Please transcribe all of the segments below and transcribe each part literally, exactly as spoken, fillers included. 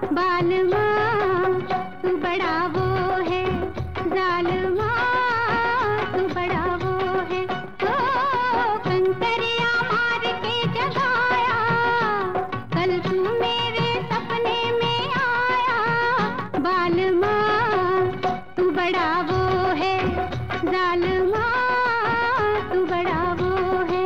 बालमा तू बड़ा वो है, जालमा तू बड़ा वो है। ओ कंकरिया मार के जगाया, कल तू मेरे सपने में आया। बालमा तू बड़ा वो है, जालमा तू बड़ा वो है।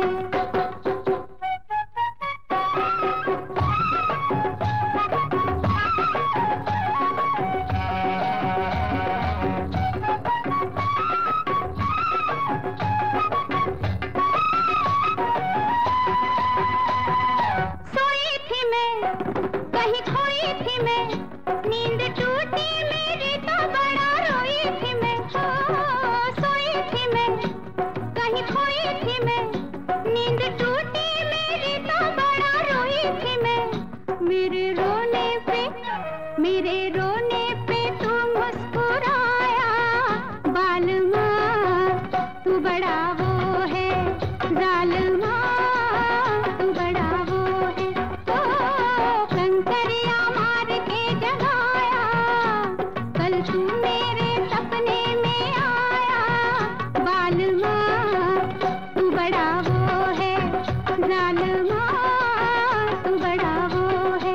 सोई थी मैं, कहीं खोई थी मैं, नींद टूटी मेरी तो बड़ा रोई थी मैं। ओ सोई थी मैं, कहीं खोई थी मैं, नींद टूटी मेरी तो बड़ा रोई थी मैं। मेरे रोने पे, मेरे रोने पे तू मुस्कुराया। बालमा तू बड़ा वो है, जालमा तू बड़ा वो है। ओ कंकरिया मार के जगाया, कल तू मेरे सपने में आया। बालमा तू बड़ा वो है, जालमा तू बड़ा वो है।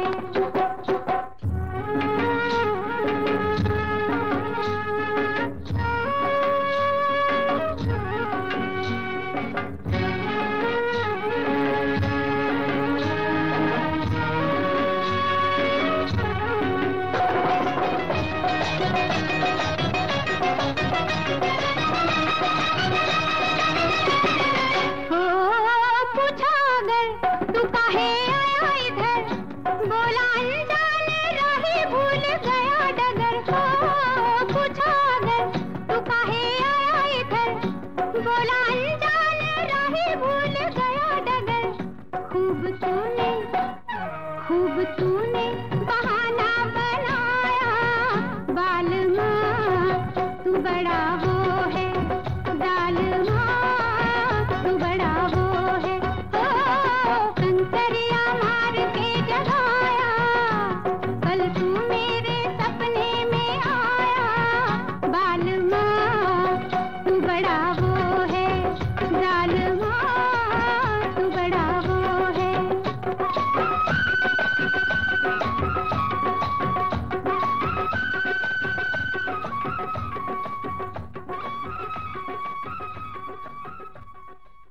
हो पूछा अगर तू काहे आया इधर, बोला अनजान राही भूल गया डगर। हो पूछा अगर तू काहे आया इधर, बोला अनजान राही भूल गया डगर। खूब तूने, खूब तूने बहाना बनाया। बालमा तू बड़ा वो है, जालमा तू बड़ा वो है। ओ कंकरिया मार के जगाया, कल तू मेरे सपने में आया। बालमा तू बड़ा वो